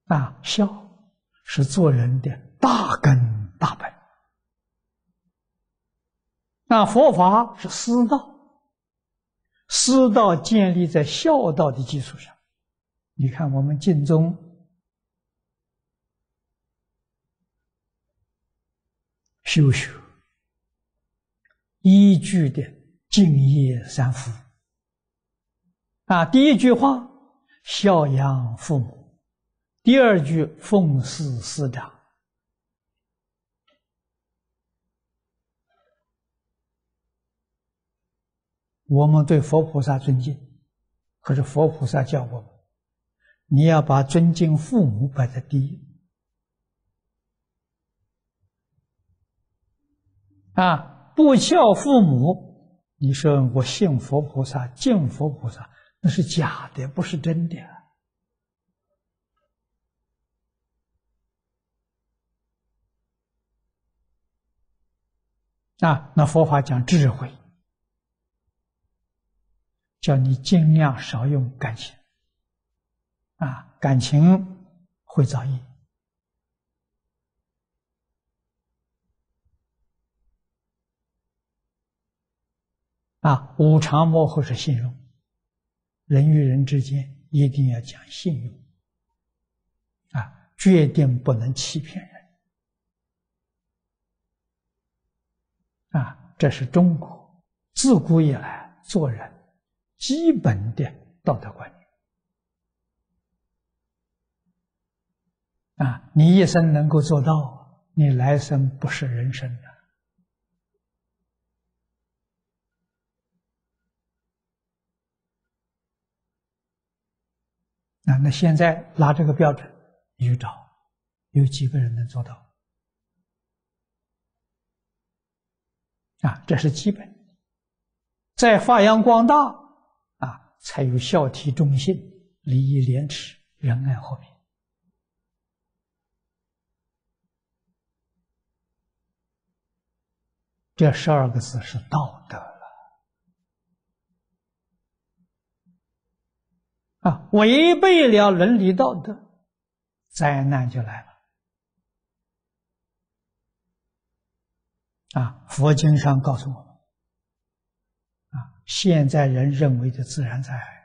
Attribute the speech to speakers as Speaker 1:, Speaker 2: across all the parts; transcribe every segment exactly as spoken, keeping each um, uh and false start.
Speaker 1: 啊，孝是做人的大根大本。那佛法是师道，师道建立在孝道的基础上。你看我们净宗修学依据的敬业三福啊，第一句话孝养父母，第二句奉事师长。我们对佛菩萨尊敬，可是佛菩萨教我们，你要把尊敬父母摆在第一啊！不孝父母，你说我信佛菩萨、敬佛菩萨，那是假的，不是真的啊！那佛法讲智慧，叫你尽量少用感情啊，感情会造业啊。五常幕后是信用，人与人之间一定要讲信用啊，决定不能欺骗人啊。这是中国自古以来做人基本的道德观念啊，你一生能够做到，你来生不是人生的啊。那现在拿这个标准，你去找，有几个人能做到啊？这是基本，再发扬光大啊，才有孝悌忠信、礼义廉耻、仁爱和平。这十二个字是道德了啊！违背了伦理道德，灾难就来了啊！佛经上告诉我们啊，现在人认为的自然灾害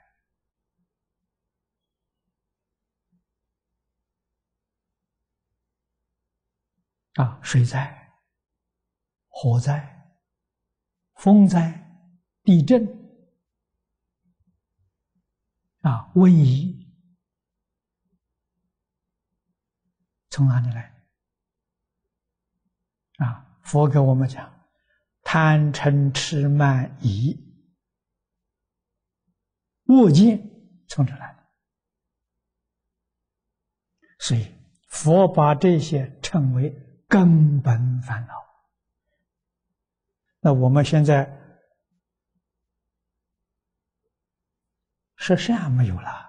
Speaker 1: 啊，水灾、火灾、风灾、地震啊，瘟疫，从哪里来啊？佛给我们讲，贪嗔痴慢疑恶见从这来的，所以佛把这些称为根本烦恼。那我们现在是善没有了，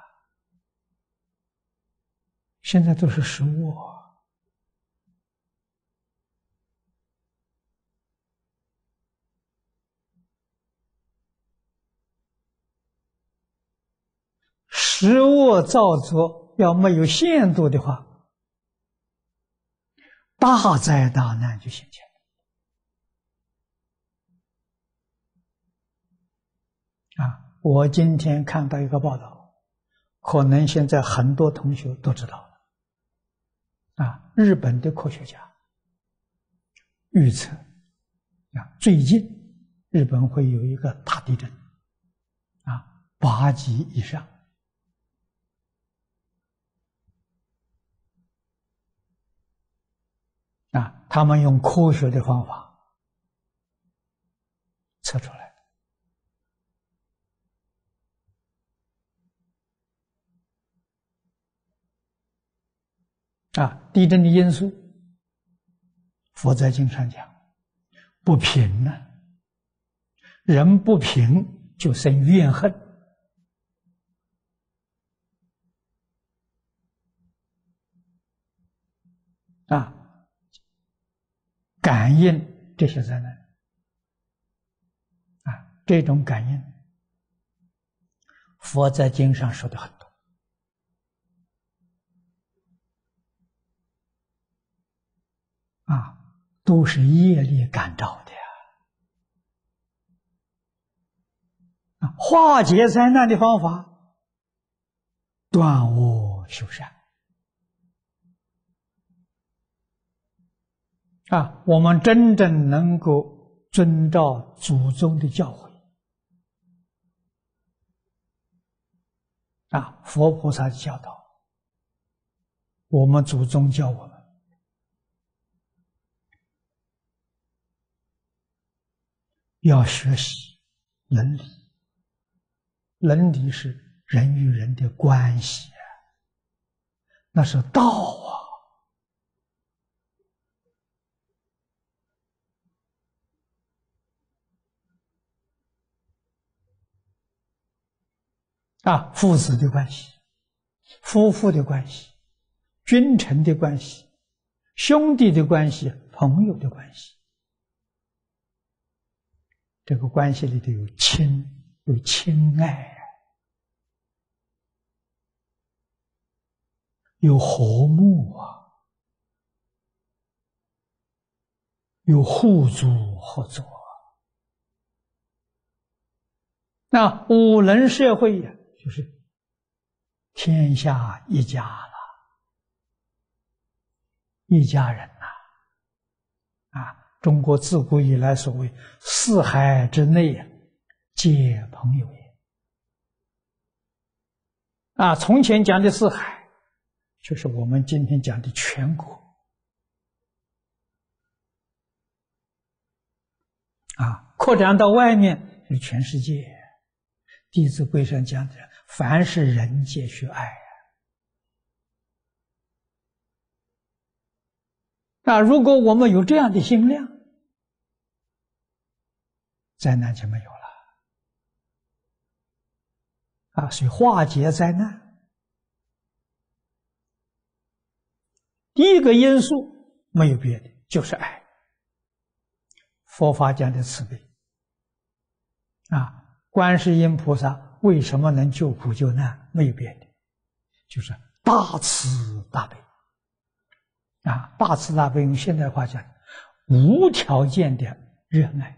Speaker 1: 现在都是食恶。食恶造作要没有限度的话，大灾大难就现前了啊！我今天看到一个报道，可能现在很多同学都知道了啊！日本的科学家预测啊，最近日本会有一个大地震啊，八级以上。啊，他们用科学的方法测出来的。啊，地震的因素，佛在经上讲，不平呢、啊，人不平就生怨恨。啊，感应这些灾难啊，这种感应，佛在经上说的很多啊，都是业力感召的呀。啊，化解灾难的方法，断恶修善。啊，我们真正能够遵照祖宗的教诲，啊，佛菩萨的教导，我们祖宗教我们要学习伦理，伦理是人与人的关系啊，那是道啊。啊，父子的关系，夫妇的关系，君臣的关系，兄弟的关系，朋友的关系，这个关系里头有亲，有亲爱，有和睦啊，有互助合作。那五伦社会呀，就是天下一家了，一家人呐！啊，中国自古以来所谓四海之内皆朋友也。啊，从前讲的四海，就是我们今天讲的全国。啊，扩展到外面是全世界。《弟子规》上讲的，凡是人皆须爱。那如果我们有这样的心量，灾难就没有了。啊，所以化解灾难，第一个因素没有别的，就是爱。佛法讲的慈悲。啊。观世音菩萨为什么能救苦救难？没有别的，就是大慈大悲。啊，大慈大悲用现代话讲，无条件的热爱。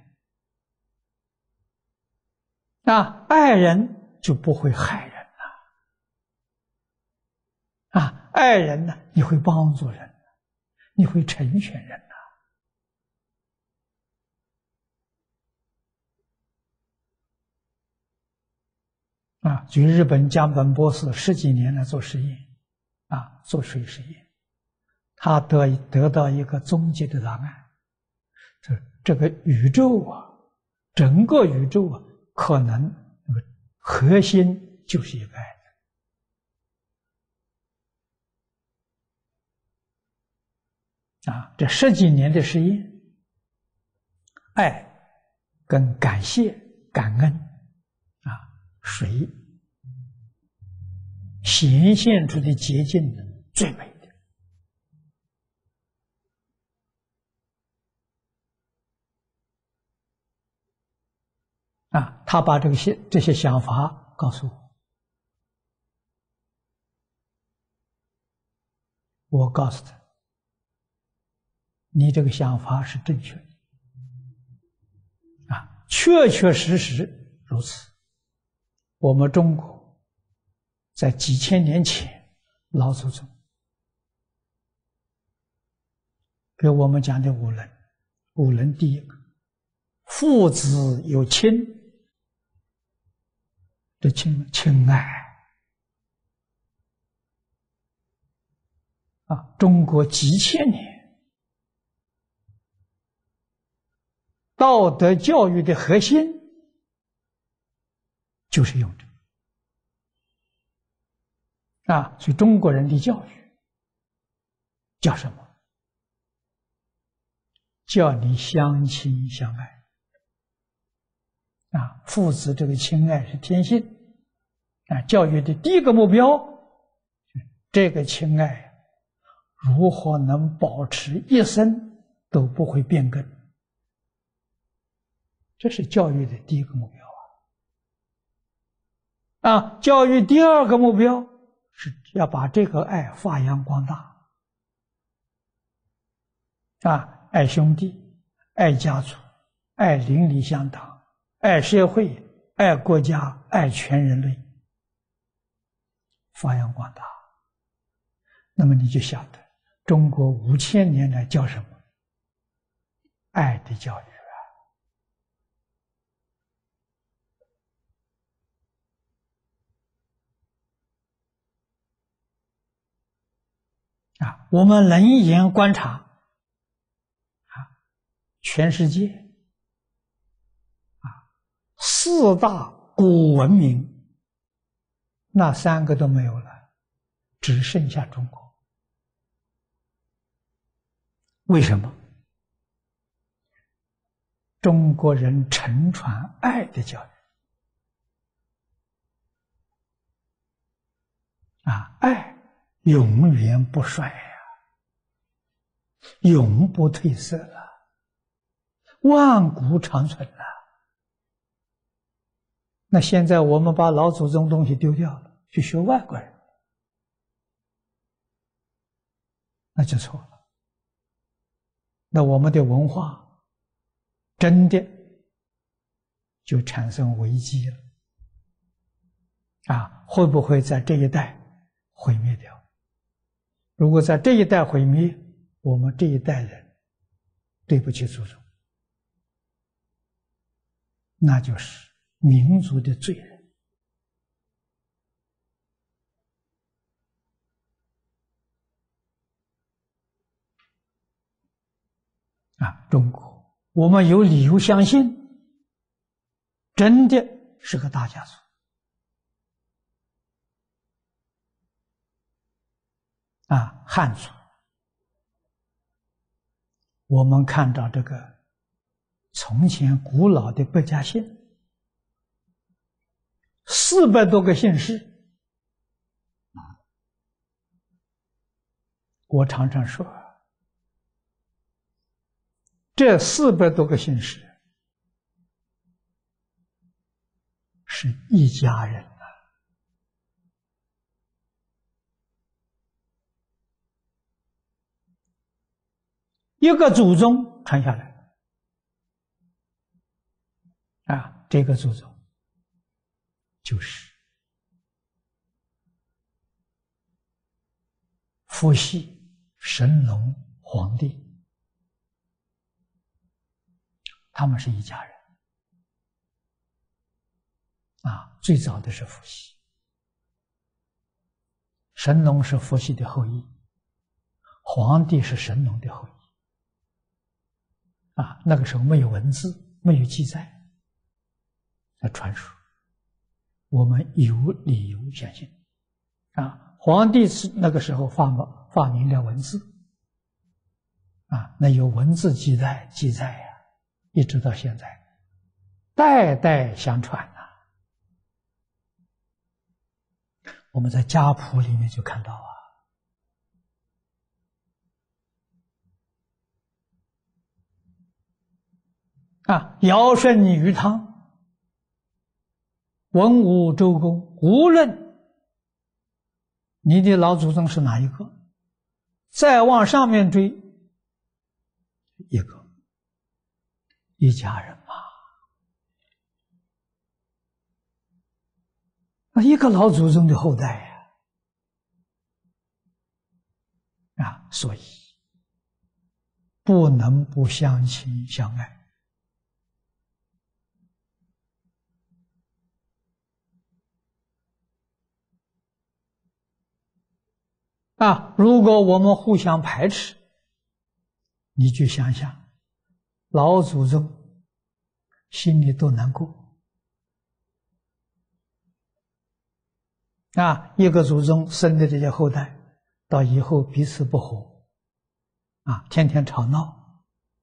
Speaker 1: 啊，爱人就不会害人了。啊，爱人呢，你会帮助人，你会成全人。啊，所以日本江本博士十几年来做实验，啊，做水实验，他得得到一个终极的答案：这这个宇宙啊，整个宇宙啊，可能那个核心就是一个爱。啊，这十几年的实验，爱跟感谢、感恩，啊，水显现出的结晶最美的。啊，他把这些这些想法告诉我，我告诉他，你这个想法是正确的。啊，确确实实如此。我们中国在几千年前，老祖宗给我们讲的五伦，五伦第一个，父子有亲，这亲亲爱啊，中国几千年道德教育的核心就是用这个啊，所以中国人的教育叫什么？叫你相亲相爱啊，父子这个亲爱是天性啊。教育的第一个目标，这个亲爱如何能保持一生都不会变更，这是教育的第一个目标啊。啊，教育第二个目标是要把这个爱发扬光大。 啊，爱兄弟，爱家族，爱邻里乡党，爱社会，爱国家，爱全人类，发扬光大。那么你就晓得，中国五千年来叫什么？爱的教育啊！啊，我们冷眼观察啊，全世界啊，四大古文明，那三个都没有了，只剩下中国。为什么？中国人承传爱的教育啊，爱永远不衰呀、啊，永不褪色了，万古长存了。那现在我们把老祖宗东西丢掉了，去学外国人，那就错了。那我们的文化真的就产生危机了啊！会不会在这一代毁灭掉？如果在这一代毁灭，我们这一代人对不起祖宗，那就是民族的罪人啊！中国，我们有理由相信，真的是个大家族啊！汉族，我们看到这个从前古老的百家姓，四百多个姓氏。我常常说，这四百多个姓氏是一家人啊！一个祖宗传下来啊，这个祖宗就是伏羲神农黄帝，他们是一家人啊。最早的是伏羲，神农是伏羲的后裔，黄帝是神农的后裔啊。那个时候没有文字，没有记载，在传说，我们有理由相信啊。黄帝是那个时候发明发明了文字啊，那有文字记载记载呀、啊，一直到现在，代代相传呐、啊。我们在家谱里面就看到啊，啊，尧舜禹汤、文武周公，无论你的老祖宗是哪一个，再往上面追，一个一家人嘛，一个老祖宗的后代呀、啊，啊，所以不能不相亲相爱啊！如果我们互相排斥，你去想想，老祖宗心里多难过啊！一个祖宗生的这些后代，到以后彼此不和啊，天天吵闹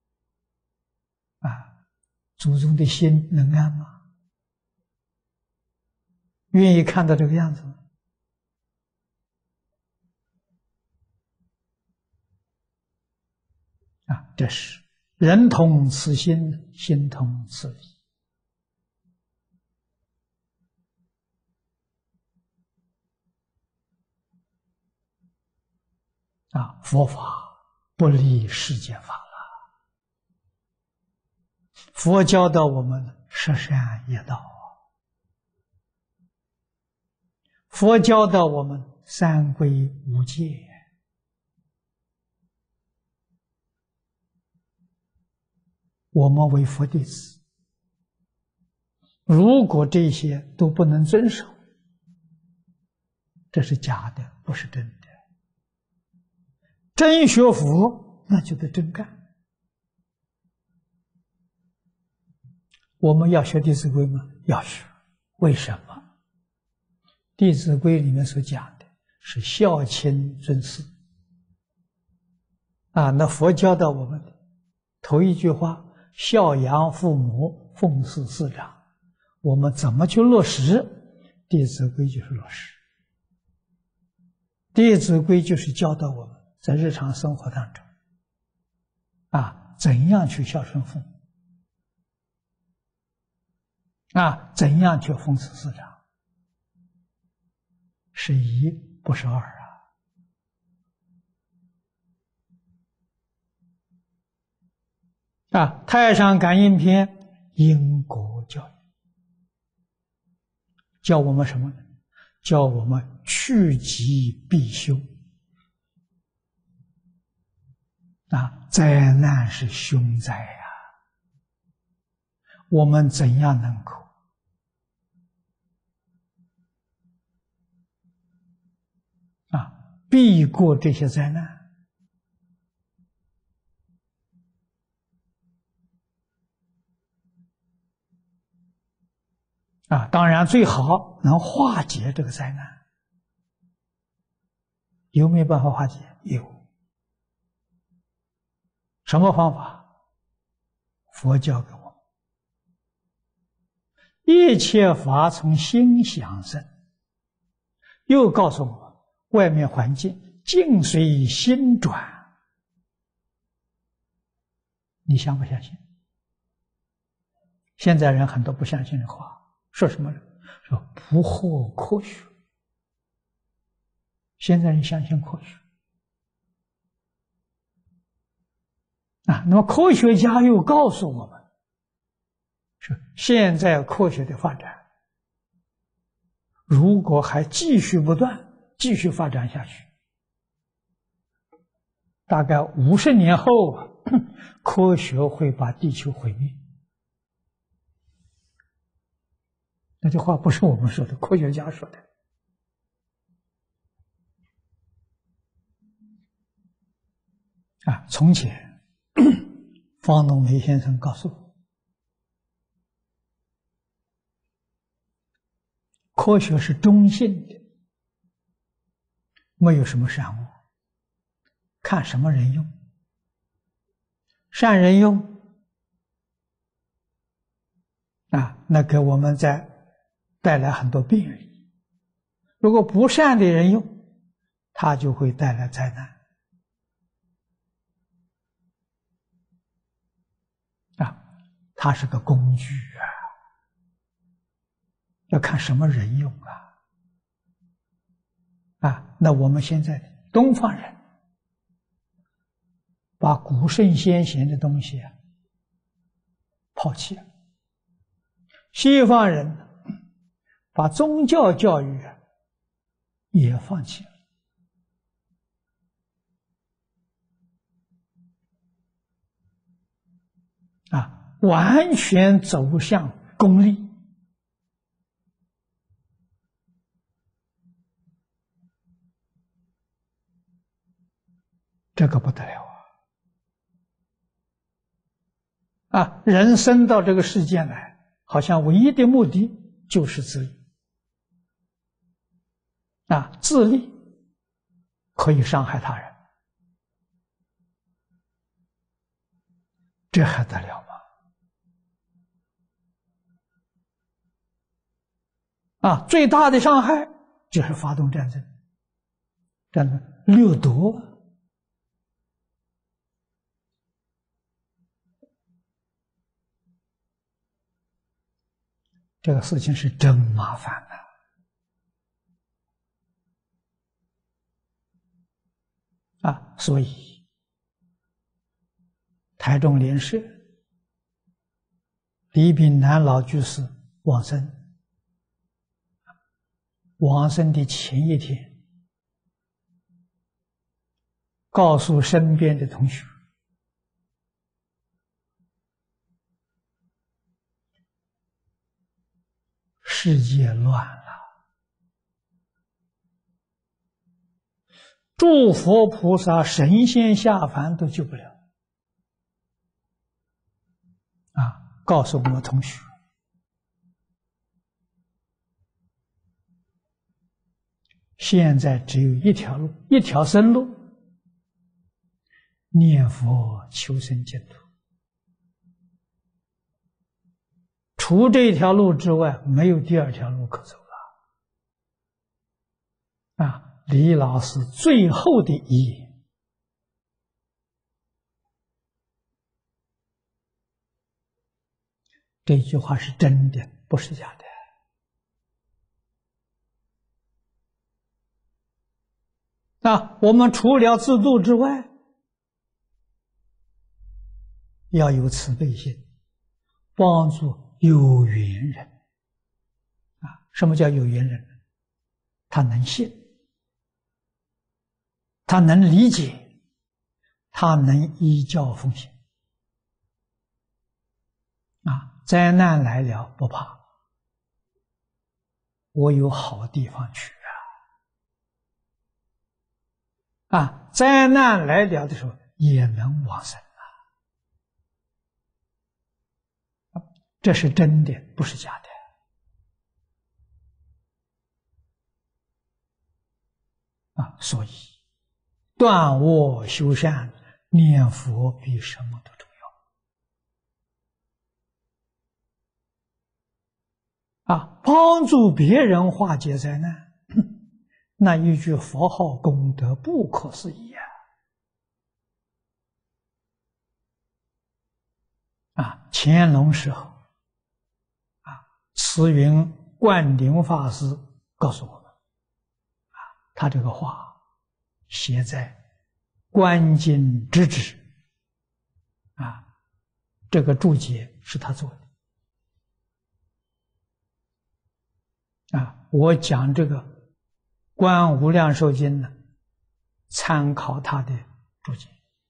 Speaker 1: 啊，祖宗的心能安吗？愿意看到这个样子吗？啊，这是人同此心，心同此理啊！佛法不离世间法了佛教导我们十善业道，佛教导我们三归五戒。我们为佛弟子，如果这些都不能遵守，这是假的，不是真的。真学佛，那就得真干。我们要学《弟子规》吗？要学。为什么？《弟子规》里面所讲的是孝亲尊师啊，那佛教导我们的头一句话，孝养父母，奉事师长。我们怎么去落实？《弟子规》就是落实。《弟子规》就是教导我们在日常生活当中啊，怎样去孝顺父母啊，怎样去奉事师长，是一不是二啊。啊，《太上感应篇》因果教育，教我们什么呢？教我们趋吉避凶。啊，灾难是凶灾呀、啊，我们怎样能够啊避过这些灾难？啊，当然最好能化解这个灾难。有没有办法化解？有。什么方法？佛教给我们，一切法从心想生。又告诉我们，外面环境境随心转。你相不相信？现在人很多不相信的话，说什么呢？说不惑科学。现在人相信科学啊，那么科学家又告诉我们，说现在科学的发展，如果还继续不断，继续发展下去，大概五十年后啊，科学会把地球毁灭。那句话不是我们说的，科学家说的。啊，从前方东梅先生告诉我，科学是中性的，没有什么善恶，看什么人用。善人用啊，那给我们在带来很多便利；如果不善的人用，它就会带来灾难。啊，它是个工具啊，要看什么人用啊。啊，那我们现在东方人把古圣先贤的东西啊抛弃了，西方人把宗教教育啊也放弃了。啊，完全走向功利。这个不得了啊！啊，人生到这个世界来，好像唯一的目的就是自利。啊，自利可以伤害他人，这还得了吗？啊，最大的伤害就是发动战争，战争掠夺。这个事情是真麻烦的啊！所以台中联社李炳南老居士往生，往生的前一天，告诉身边的同学，世界乱了，诸佛菩萨、神仙下凡都救不了。啊，告诉我们同学，现在只有一条路，一条生路，念佛求生净土。除这条路之外，没有第二条路可走了。啊，李老师最后的遗言。这句话是真的，不是假的。那我们除了自度之外，要有慈悲心，帮助有缘人。啊，什么叫有缘人？他能信，他能理解，他能依教奉行。啊。灾难来了不怕，我有好地方去啊！啊，灾难来了的时候也能往生啊！这是真的，不是假的。啊，所以断恶修善，念佛比什么都重要。啊，帮助别人化解灾难，那一句佛号功德不可思议啊！啊，乾隆时候，啊，慈云灌顶法师告诉我们，啊，他这个话写在观经之旨，啊，这个注解是他做的。啊，我讲这个《观无量寿经》呢，参考他的注解。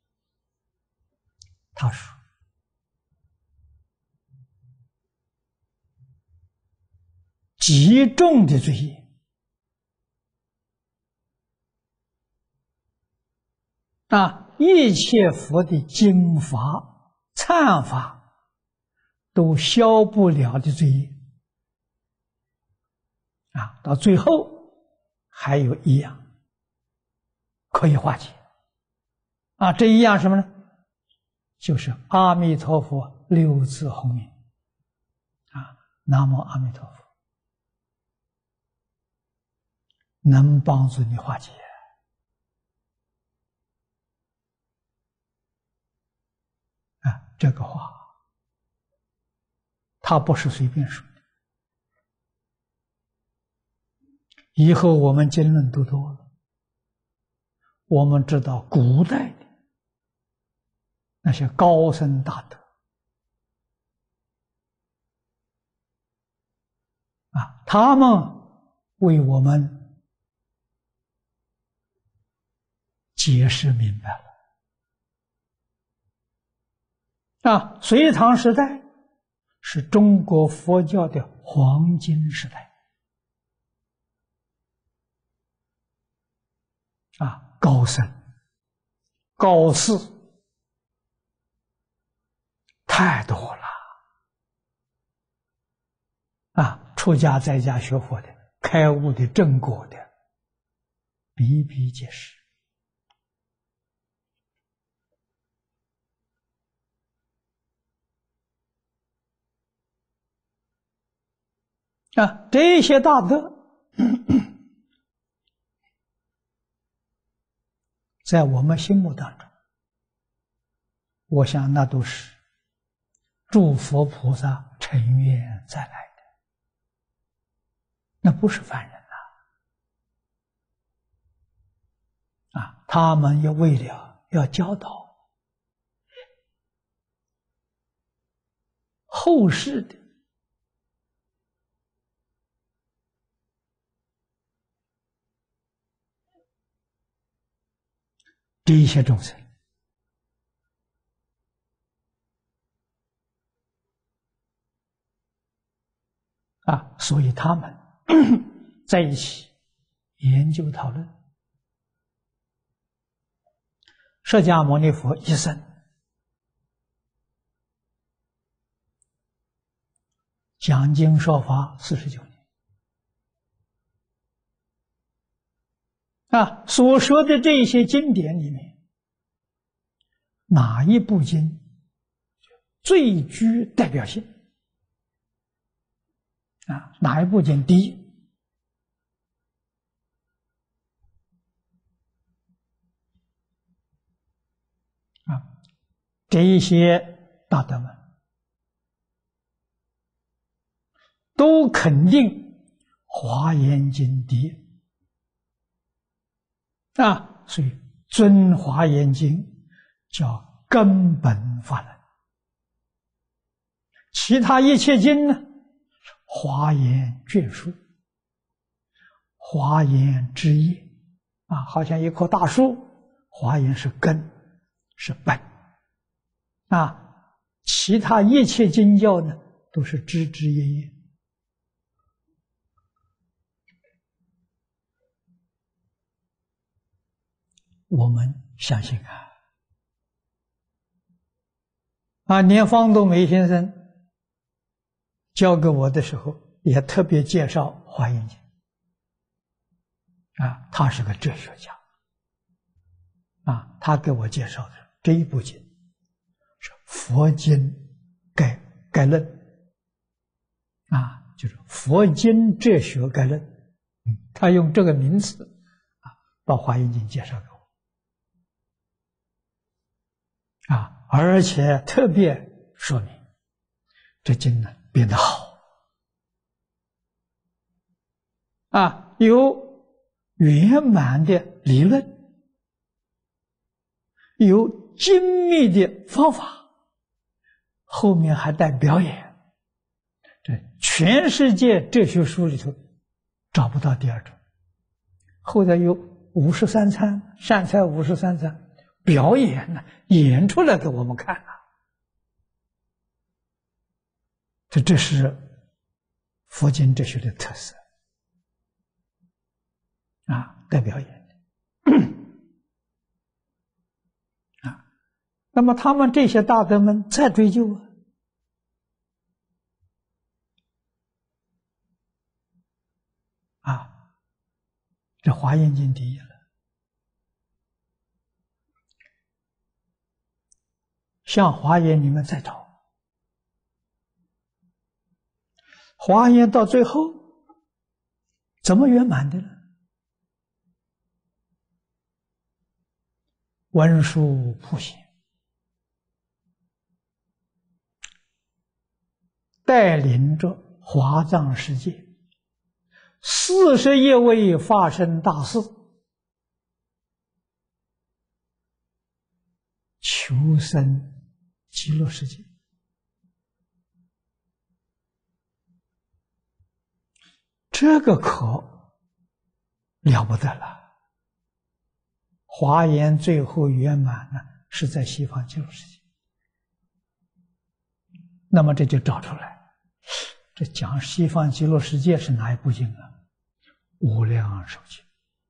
Speaker 1: 他说：“极重的罪业啊，一切佛的经法、忏法都消不了的罪业。”啊，到最后还有一样可以化解啊，这一样什么呢？就是阿弥陀佛六字洪名啊，南无阿弥陀佛，能帮助你化解啊。这个话他不是随便说的。以后我们经论读多了，我们知道古代的那些高僧大德啊，他们为我们解释明白了啊。隋唐时代是中国佛教的黄金时代。啊，高僧、高士太多了啊！出家在家学佛的、开悟的、正果的，比比皆是啊！这些大德在我们心目当中，我想那都是诸佛菩萨成愿再来的，那不是凡人啊！啊，他们要为了要教导后世的这一些众生啊，所以他们在一起研究讨论。释迦牟尼佛一生讲经说法四十九年啊，所说的这些经典里面，哪一部经最具代表性？啊，哪一部经第一？啊，这一些大德们都肯定《华严经》第一啊，所以尊《华严经》叫根本法门，其他一切经呢，华严眷属，华严枝叶啊，好像一棵大树，华严是根，是本啊，其他一切经教呢，都是枝枝叶叶。我们相信啊，啊，连方东梅先生教给我的时候，也特别介绍《华严经》啊，他是个哲学家啊，他给我介绍的这一部经是佛经概概论啊，就是佛经哲学概论，嗯，他用这个名词啊，把《华严经》介绍给我。啊，而且特别说明这经呢编得好啊，有圆满的理论，有精密的方法，后面还带表演，这全世界哲学书里头找不到第二种。后来有五十三参，善财五十三参。表演呢，演出来给我们看啊，这这是佛经哲学的特色啊，带表演的啊。那么他们这些大德们再追究啊，啊，这《华严经》第一了。像《华严》里面再找，《华严》到最后怎么圆满的呢？文殊普贤带领着华藏世界四十一位发生大事，求生极乐世界，这个可了不得了。华严最后圆满呢，是在西方极乐世界。那么这就找出来，这讲西方极乐世界是哪一部经啊？无量寿经。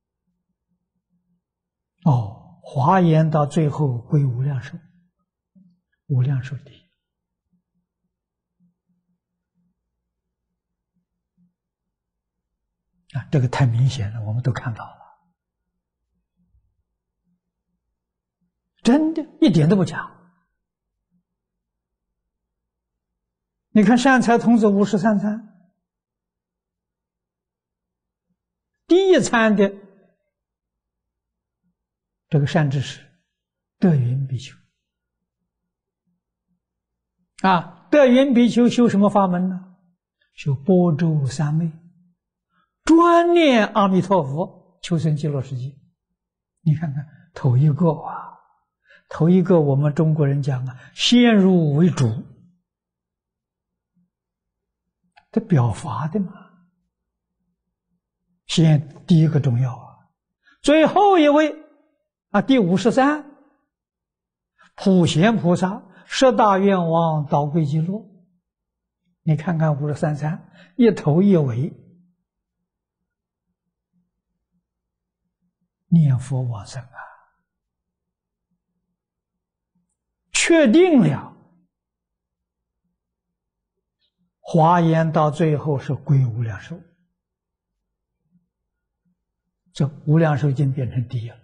Speaker 1: 哦，华严到最后归无量寿。无量寿第一啊，这个太明显了，我们都看到了，真的一点都不假。你看善财童子五十三参，第一参的这个善知识德云比丘。啊，德云比丘修什么法门呢？修般舟三昧，专念阿弥陀佛，求生极乐世界。你看看，头一个啊，头一个我们中国人讲啊，先入为主这表法的嘛。先第一个重要啊，最后一位啊，第五十三，普贤菩萨十大愿望导归极乐。你看看五十三参，一头一尾念佛往生啊，确定了。华严到最后是归无量寿，这无量寿经变成第一了。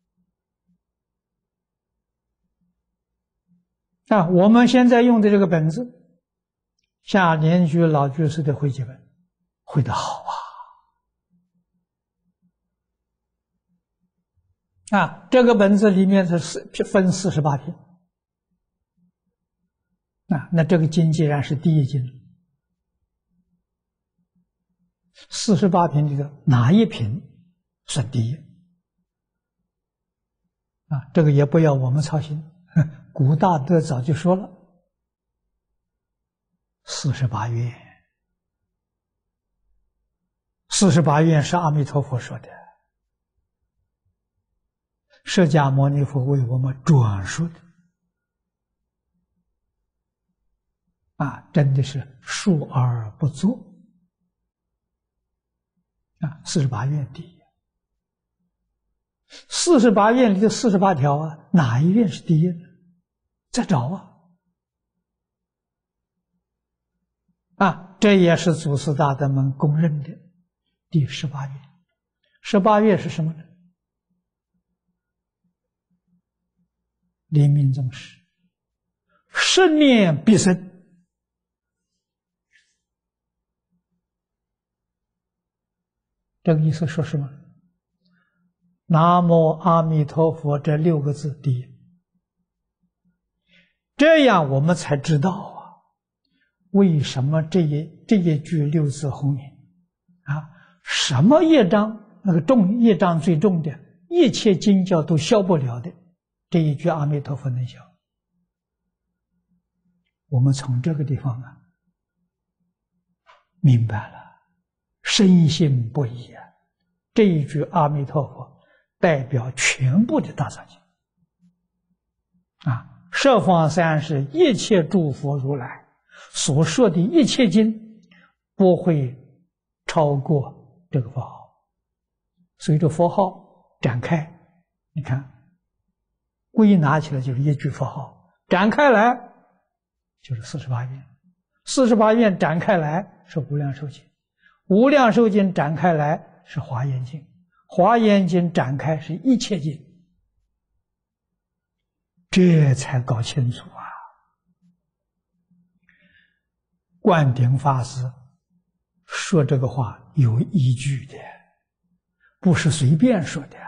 Speaker 1: 啊，我们现在用的这个本子，像莲居老居士的汇集本，汇得好啊！啊，这个本子里面是四分四十八篇，啊，那这个经既然是第一经，四十八品里的哪一品算第一？啊，这个也不要我们操心，古大德早就说了，四十八愿，四十八愿是阿弥陀佛说的，释迦牟尼佛为我们转述的，啊，真的是述而不作。啊，四十八愿第一，四十八愿里的四十八条啊，哪一愿是第一呢？再找啊！啊，这也是祖师大德们公认的第十八愿。十八愿是什么呢？临命终时，十念必生。这个意思说什么？南无阿弥陀佛这六个字第一，这样我们才知道啊，为什么这一这一句六字洪名啊，什么业障那个重业障最重的，一切经教都消不了的，这一句阿弥陀佛能消。我们从这个地方啊，明白了。深信不疑啊！这一句阿弥陀佛代表全部的大藏经啊！十方三世一切诸佛如来所说的一切经，不会超过这个佛号。随着佛号展开，你看，归纳起来就是一句佛号，展开来就是四十八愿，四十八愿展开来是无量寿经。无量寿经展开来是华严经，华严经展开是一切经，这才搞清楚啊！灌顶法师说这个话有依据的，不是随便说的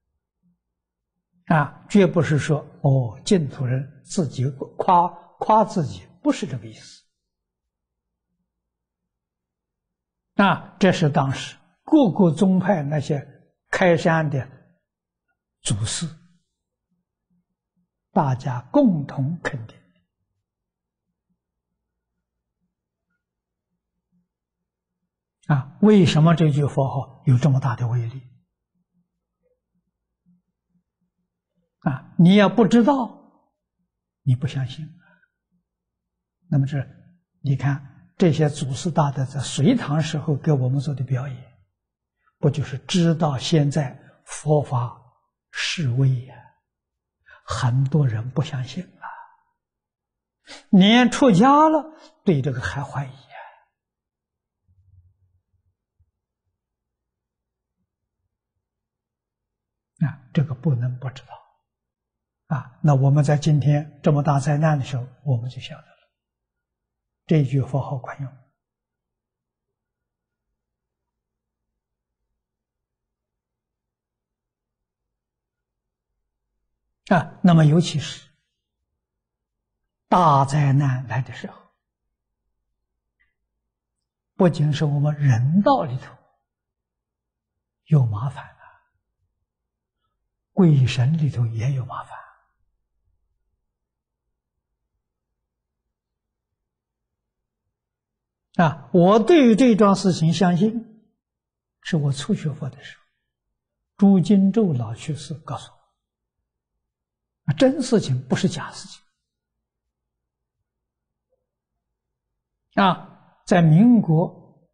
Speaker 1: 啊，绝不是说哦，净土人自己夸夸自己，不是这个意思。啊，这是当时各个宗派那些开山的祖师，大家共同肯定啊。为什么这句佛号有这么大的威力？啊，你要不知道，你不相信。那么这，你看。这些祖师大德在隋唐时候给我们做的表演，不就是知道现在佛法式微呀？很多人不相信了，连出家了对这个还怀疑啊！啊，这个不能不知道啊！那我们在今天这么大灾难的时候，我们就晓得了。这一句佛号管用啊！那么尤其是大灾难来的时候，不仅是我们人道里头有麻烦了，鬼神里头也有麻烦。 啊，我对于这桩事情相信，是我初学佛的时候，朱金洲老居士告诉我，真事情不是假事情。啊，在民国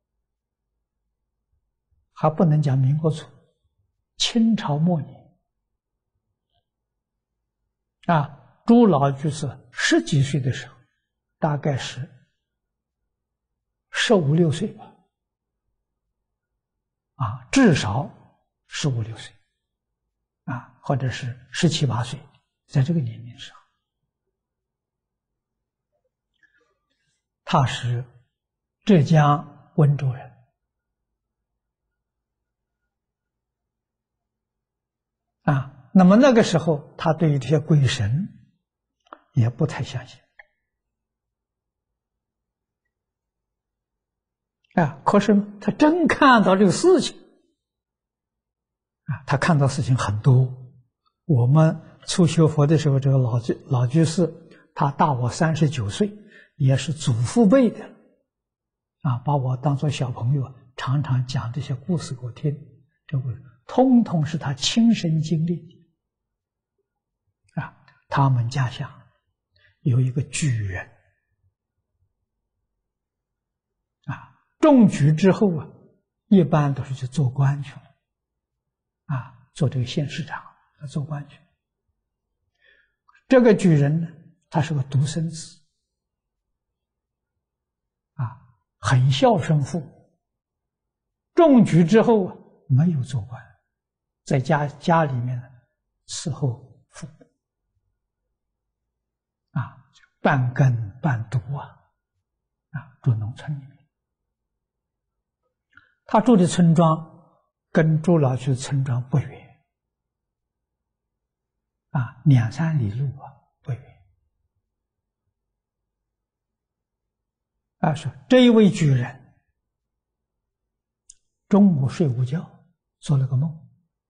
Speaker 1: 还不能讲民国初，清朝末年，啊，朱老居士十几岁的时候，大概是十五六岁吧，啊，至少十五六岁，啊，或者是十七八岁，在这个年龄上，他是浙江温州人，啊，那么那个时候他对于这些鬼神也不太相信，啊，可是他真看到这个事情，啊，他看到事情很多。我们初学佛的时候，这个老居老居士，他大我三十九岁，也是祖父辈的，啊，把我当作小朋友，常常讲这些故事给我听，这故事通通是他亲身经历的。啊，他们家乡有一个举人，啊，中举之后啊，一般都是去做官去了，啊，做这个县市长，做官去。这个举人呢，他是个独生子，啊，很孝顺父母。中举之后啊，没有做官，在家家里面呢伺候父母，啊，半耕半读啊，啊，住农村里面。他住的村庄跟朱老居的村庄不远，啊，两三里路啊，不远。啊，说这一位举人中午睡午觉，做了个梦，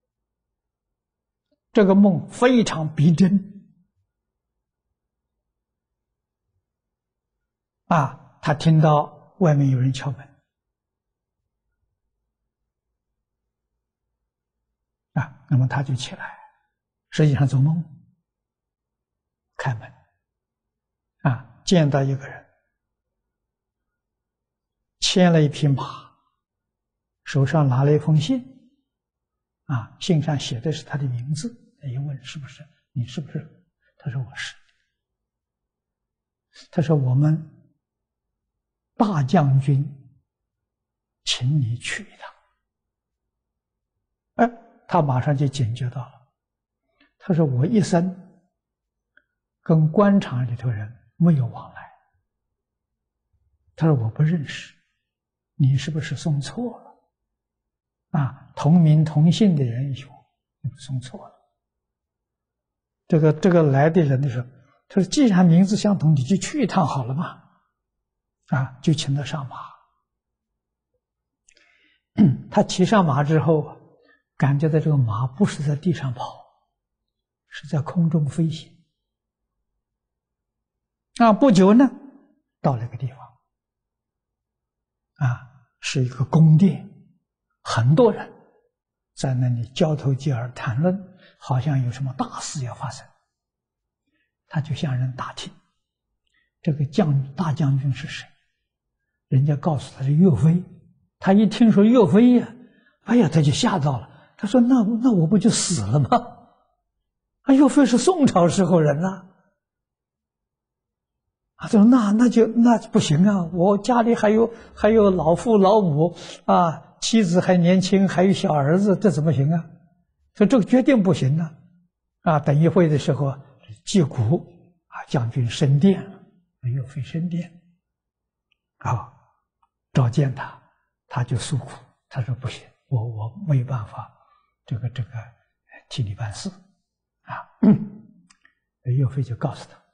Speaker 1: 这个梦非常逼真，啊，他听到外面有人敲门，啊，那么他就起来，实际上做梦，开门，啊，见到一个人牵了一匹马，手上拿了一封信，啊，信上写的是他的名字。他一问是不是你是不是？他说我是。他说我们大将军请你去一趟。哎，他马上就警觉到了。他说我一生跟官场里头人没有往来。他说我不认识，你是不是送错了？啊，同名同姓的人有，送错了。这个这个来的人的时候，他说既然名字相同，你就去一趟好了嘛。啊，就请他上马。他骑上马之后，感觉到这个马不是在地上跑，是在空中飞行。啊，不久呢，到了一个地方，啊，是一个宫殿，很多人在那里交头接耳谈论，好像有什么大事要发生。他就向人打听，这个将大将军是谁？人家告诉他是岳飞。他一听说岳飞呀，哎呀，他就吓到了。他说：“那那我不就死了吗？啊，岳飞是宋朝时候人呐。”啊，他说：“那那就那不行啊！我家里还有还有老父老母啊，妻子还年轻，还有小儿子，这怎么行啊？所以这个决定不行啊！啊，等一会的时候，击鼓啊，将军升殿了，岳飞升殿啊，召见他，他就诉苦，他说不行，我我没有办法，这个这个替你办事啊。岳飞就告诉他。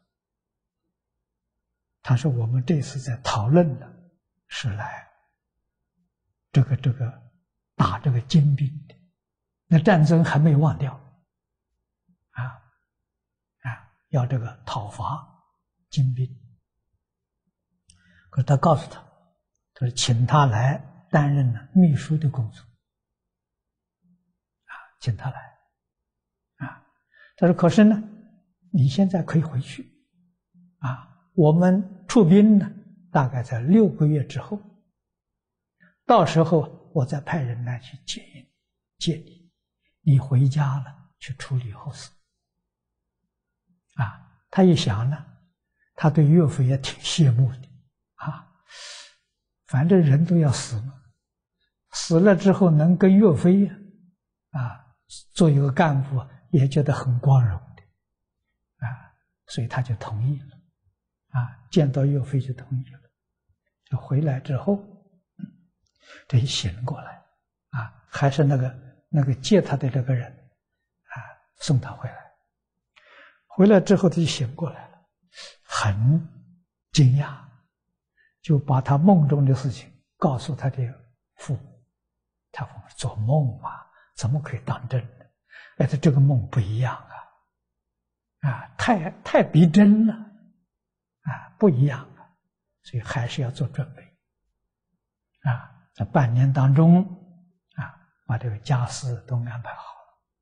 Speaker 1: 他说：“我们这次在讨论的是来这个这个打这个金兵的，那战争还没有忘掉啊啊，要这个讨伐金兵。可是他告诉他， 他说请他来担任了秘书的工作，啊，请他来，啊，他说可是呢，你现在可以回去，啊，我们出兵呢，大概在六个月之后，到时候我再派人来去接应接你，你回家了去处理后事。啊，他一想呢，他对岳飞也挺羡慕的啊，反正人都要死嘛，死了之后能跟岳飞呀啊做一个干部，也觉得很光荣的啊，所以他就同意了啊，见到岳飞就同意了，就回来之后，这一醒过来啊，还是那个那个接他的那个人啊送他回来。回来之后他就醒过来了，很惊讶，就把他梦中的事情告诉他的父母。他父母做梦嘛，怎么可以当真呢？哎，他这个梦不一样啊，啊，太太逼真了，啊，不一样啊，所以还是要做准备，啊，在半年当中，啊，把这个家事都安排好。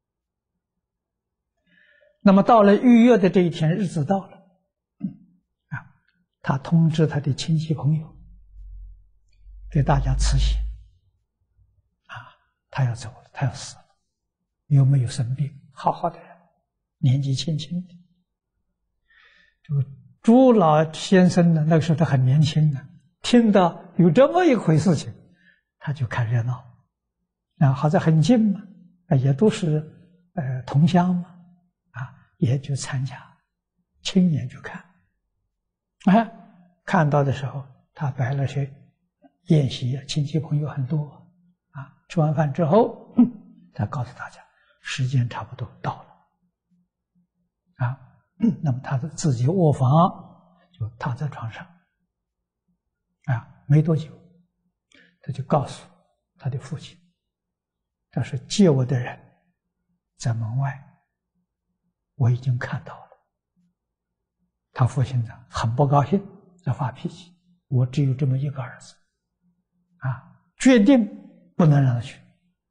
Speaker 1: 那么到了逾越的这一天，日子到了，啊，他通知他的亲戚朋友，给大家辞行，啊，他要走了，他要死了，有没有生病？好好的人，年纪轻轻的。这个朱老先生呢，那个时候他很年轻呢，听到有这么一回事情，他就看热闹，啊，好在很近嘛，也都是呃同乡嘛。也就参加，亲眼去看，啊，看到的时候，他摆了些宴席，亲戚朋友很多，啊，吃完饭之后，嗯，他告诉大家，时间差不多到了，啊，那么他的自己卧房就躺在床上，啊，没多久，他就告诉他的父亲，他说接我的人在门外。我已经看到了，他父亲呢很不高兴，在发脾气。我只有这么一个儿子，啊，决定不能让他去。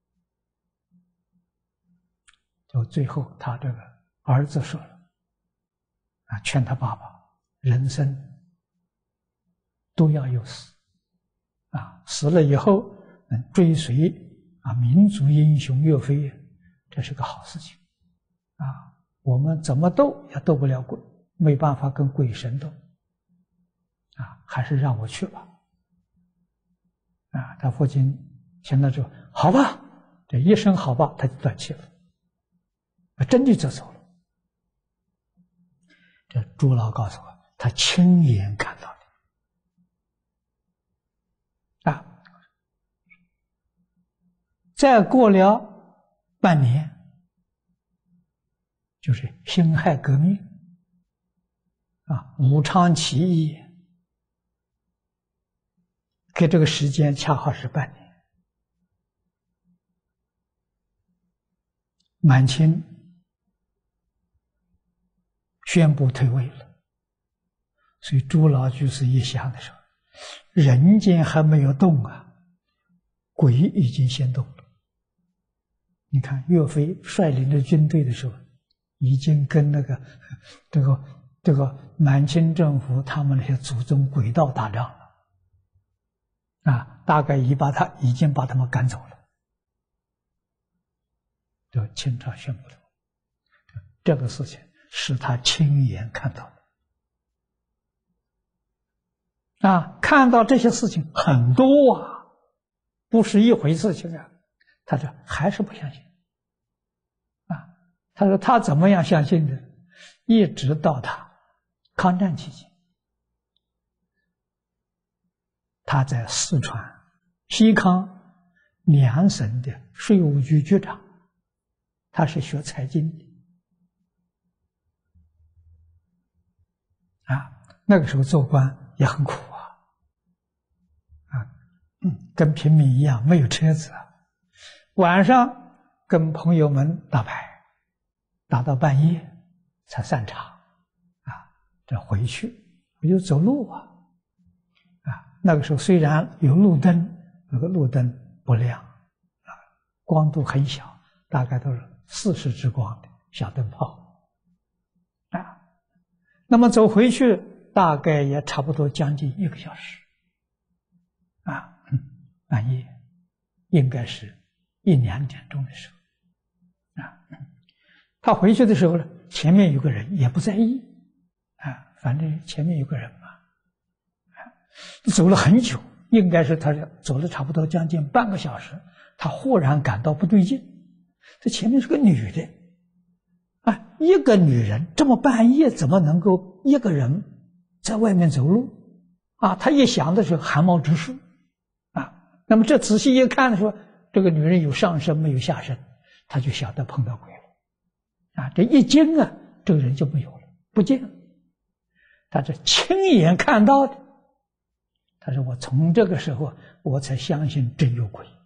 Speaker 1: 就最后他这个儿子说了，啊，劝他爸爸，人生都要有死，啊，死了以后能追随啊民族英雄岳飞，这是个好事情，啊。我们怎么斗也斗不了鬼，没办法跟鬼神斗，啊，还是让我去吧。啊，他父亲听了之后，好吧，这一声好吧，他就断气了，真的就走了。这朱老告诉我，他亲眼看到的。啊，再过了半年。就是辛亥革命啊，武昌起义，跟这个时间恰好是半年。满清宣布退位了，所以朱老居士一想的时候，人间还没有动啊，鬼已经先动了。你看岳飞率领着军队的时候，已经跟那个这个这个满清政府他们那些祖宗鬼道打仗了，啊，大概已把他已经把他们赶走了。这清朝宣布的，这个事情是他亲眼看到的，啊，看到这些事情很多啊，不是一回事情啊，他这还是不相信。他说他怎么样相信的？一直到他抗战期间，他在四川、西康两省的税务局局长，他是学财经的，啊，那个时候做官也很苦啊，啊，嗯，跟平民一样，没有车子，晚上跟朋友们打牌。打到半夜才散场，啊，这回去我就走路啊，啊， 那个时候虽然有路灯，那个路灯不亮啊，光度很小，大概都是四十支光的小灯泡啊。那么走回去大概也差不多将近一个小时啊，半夜应该是一两点钟的时候啊。他回去的时候呢，前面有个人也不在意啊，反正前面有个人嘛，啊，走了很久，应该是他走了差不多将近半个小时，他忽然感到不对劲，这前面是个女的啊，一个女人这么半夜怎么能够一个人在外面走路啊？他一想的时候汗毛直竖啊。那么这仔细一看的时候，这个女人有上身没有下身，他就晓得碰到鬼了啊！这一惊啊，这个人就没有了，不见了。他是亲眼看到的。他说：“我从这个时候我才相信真有鬼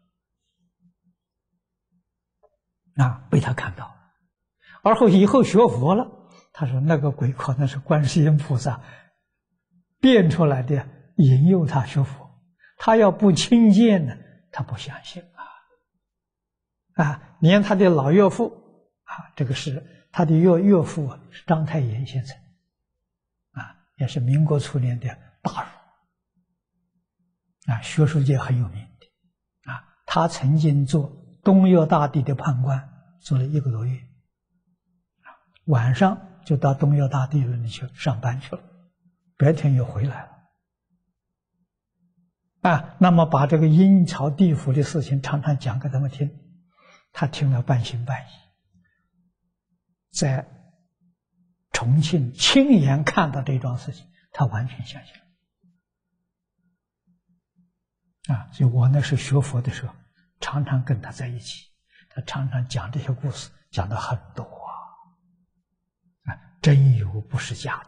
Speaker 1: 啊！”被他看到了，而后以后学佛了。他说：“那个鬼可能是观世音菩萨变出来的，引诱他学佛。他要不亲见呢，他不相信啊！啊，连他的老岳父啊，这个是他的岳岳父啊，是章太炎先生啊，也是民国初年的大儒啊，学术界很有名的啊。他曾经做东岳大帝的判官，做了一个多月，啊，晚上就到东岳大帝那里去上班去了，白天又回来了。啊，那么把这个阴曹地府的事情常常讲给他们听，他听了半信半疑，在重庆亲眼看到这桩事情，他完全相信了。啊，所以我那时学佛的时候，常常跟他在一起，他常常讲这些故事，讲的很多啊，啊，真有不是假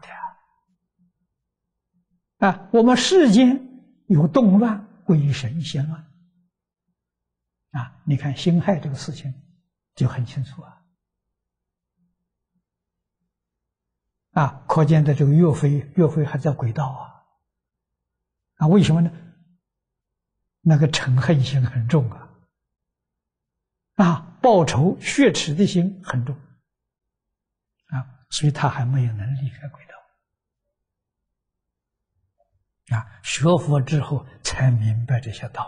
Speaker 1: 的啊。我们世间有动乱，鬼神先乱啊！你看辛亥这个事情就很清楚啊。啊，可见的这个岳飞，岳飞还在轨道啊！啊，为什么呢？那个嗔恨心很重啊！啊，报仇雪耻的心很重啊，所以他还没有能离开轨道啊。学佛之后才明白这些道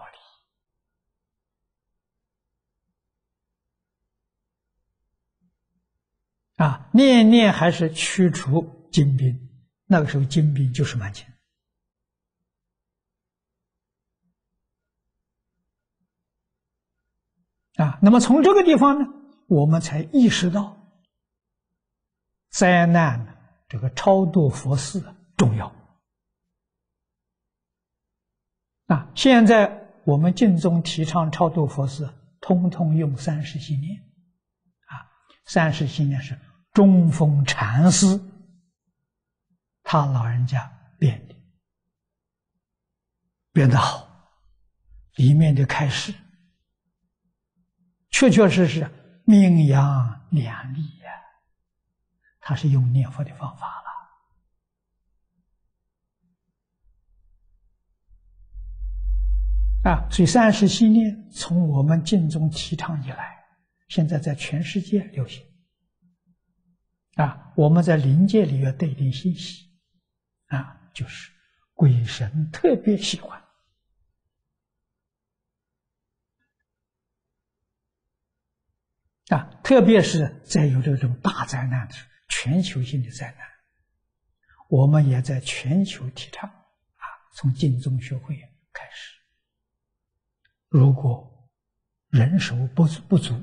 Speaker 1: 理啊，念念还是驱除金兵，那个时候金兵就是满清啊。那么从这个地方呢，我们才意识到灾难呢，这个超度佛事重要啊。现在我们净宗提倡超度佛事，通通用三世心念啊。三世心念是中峰禅师他老人家编的，编得好，里面的开示确确实实名扬两利呀，他是用念佛的方法了啊。所以三世心念从我们净宗提倡以来，现在在全世界流行啊。我们在灵界里要对点信息啊，就是鬼神特别喜欢啊，特别是在有这种大灾难的时候，全球性的灾难，我们也在全球提倡啊，从净宗学会开始。如果人手不不足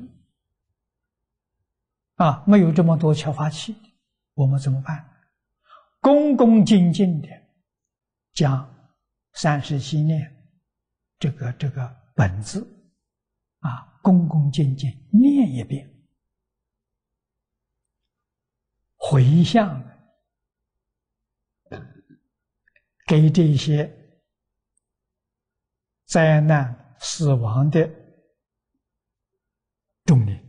Speaker 1: 啊，没有这么多敲法器，我们怎么办？恭恭敬敬的将三世心念这个这个本子啊，恭恭敬敬念一遍，回向给这些灾难死亡的众灵，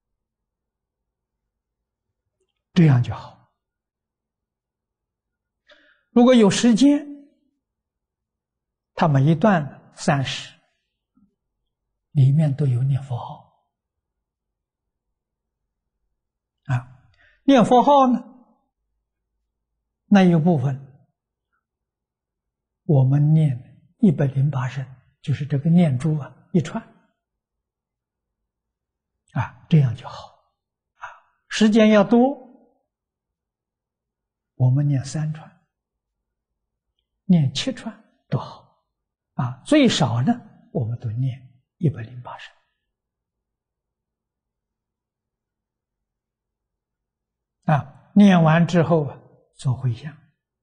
Speaker 1: 这样就好。如果有时间它每一段三十，里面都有念佛号啊。念佛号呢，那一部分我们念一百零八声，就是这个念珠啊一串啊，这样就好啊。时间要多，我们念三串，念七串都好啊。最少呢，我们都念一百零八声啊。念完之后啊，做回向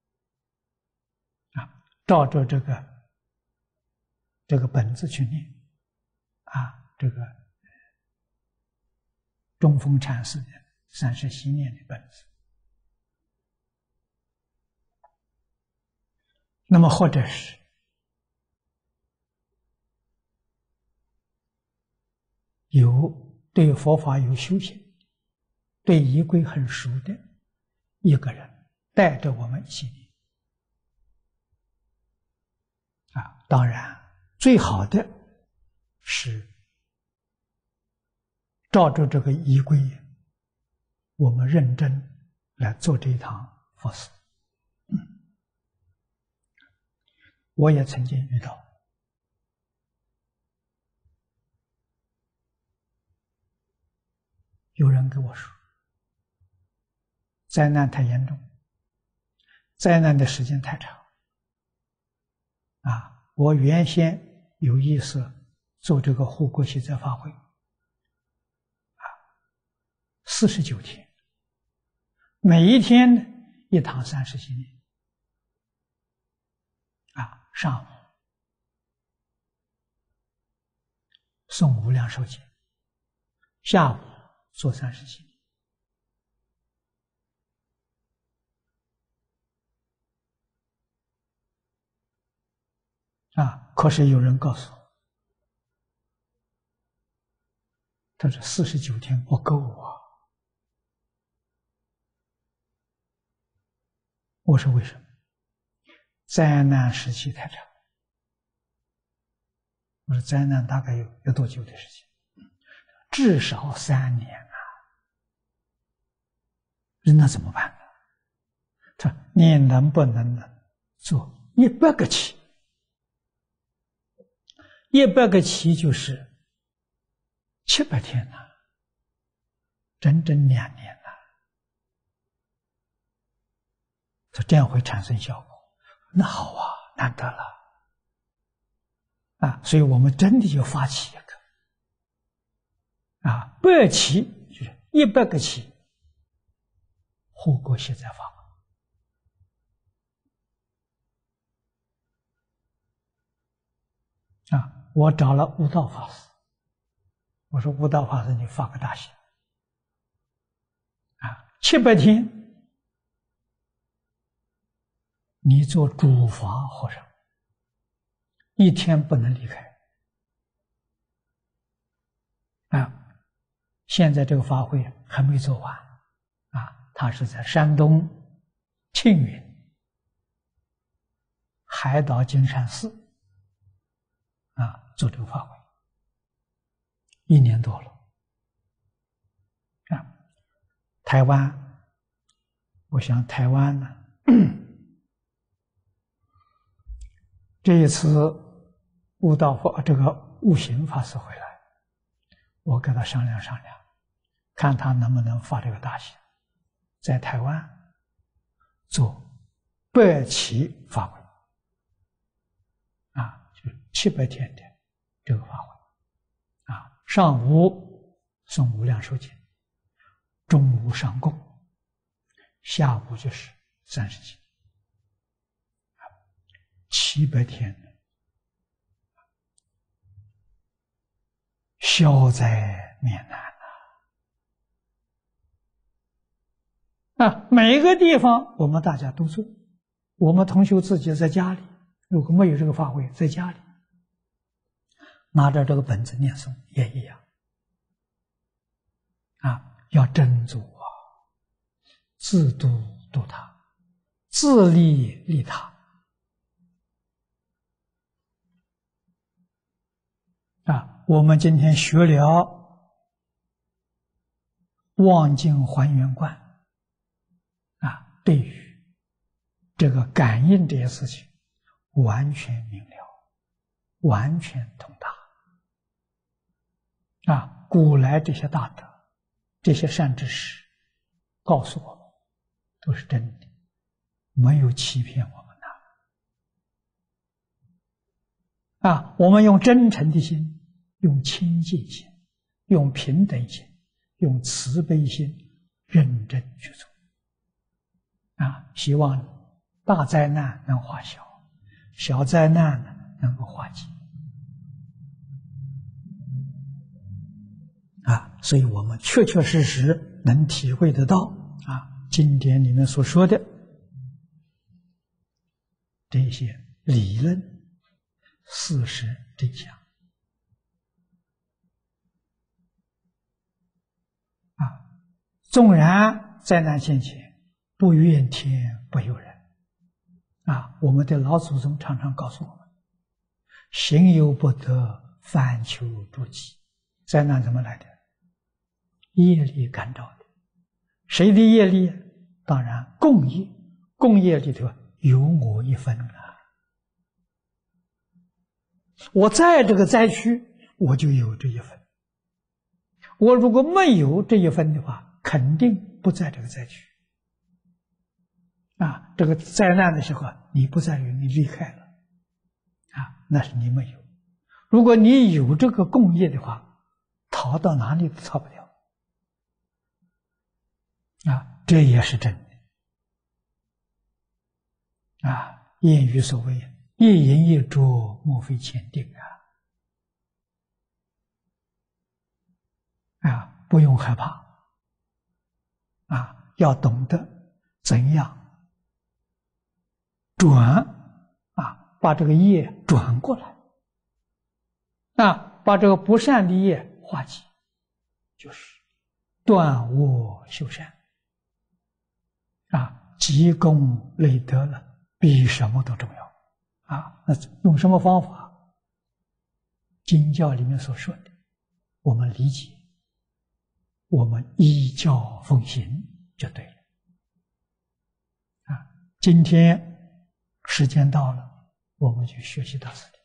Speaker 1: 啊，照着这个这个本子去念啊，这个中峰禅师的三十七念的本子。那么或者是有对佛法有修行、对仪轨很熟的一个人带着我们一起念啊。当然最好的是照着这个仪轨，我们认真来做这一堂佛事。嗯，我也曾经遇到，有人跟我说，灾难太严重，灾难的时间太长啊！我原先有意思做这个护国息灾法会啊，四十九天，每一天呢一堂三十七念啊，上午诵无量寿经，下午做三十七念。啊！可是有人告诉我，他说四十九天不够啊。我说为什么？灾难时期太长。我说灾难大概有有多久的时间？至少三年啊！那怎么办呢？他说你能不能呢做一百个期？一百个期就是七百天呐，整整两年呐。他这样会产生效果，那好啊，难得了啊！所以我们真的就发起一个啊，百期就是一百个期，护国息灾法门啊！我找了悟道法师，我说悟道法师，你发个大心啊，七百天，你做主法和尚，一天不能离开啊！现在这个法会还没做完啊，他是在山东庆云海岛金山寺啊做这个法会，一年多了啊。台湾，我想台湾呢，这一次悟道法这个悟行法师回来，我跟他商量商量，看他能不能发这个大心，在台湾做百期法会啊，就七百天的这个法会啊，上午诵无量寿经，中午上供，下午就是三十七，七百天消灾免难啊！啊，每一个地方我们大家都做，我们同学自己在家里，如果没有这个法会，在家里拿着这个本子念诵也一样啊，要真做啊，自度度他，自利利他啊，我们今天学了望境还原观啊，对于这个感应这些事情完全明了，完全通达啊。古来这些大德，这些善知识告诉我们都是真的，没有欺骗我们的啊。我们用真诚的心，用清净心，用平等心，用慈悲心，认真去做啊。希望大灾难能化小，小灾难呢能够化解啊。所以我们确确实实能体会得到啊，经典里面所说的这些理论、事实真相啊。纵然灾难现前，不怨天不尤人啊。我们的老祖宗常常告诉我们：行有不得，反求诸己。灾难怎么来的？业力感召的。谁的业力？当然共业，共业里头有我一份啊。我在这个灾区，我就有这一份。我如果没有这一份的话，肯定不在这个灾区啊。这个灾难的时候，你不在于你离开了啊，那是你没有。如果你有这个共业的话，逃到哪里都逃不掉啊。这也是真的啊。谚语所谓一饮一啄，莫非前定啊！啊，不用害怕啊，要懂得怎样转啊，把这个业转过来啊，把这个不善的业化解，就是断恶修善啊，积功累德了，比什么都重要啊。那用什么方法？经教里面所说的，我们理解，我们依教奉行就对了啊。今天时间到了，我们就学习到此地。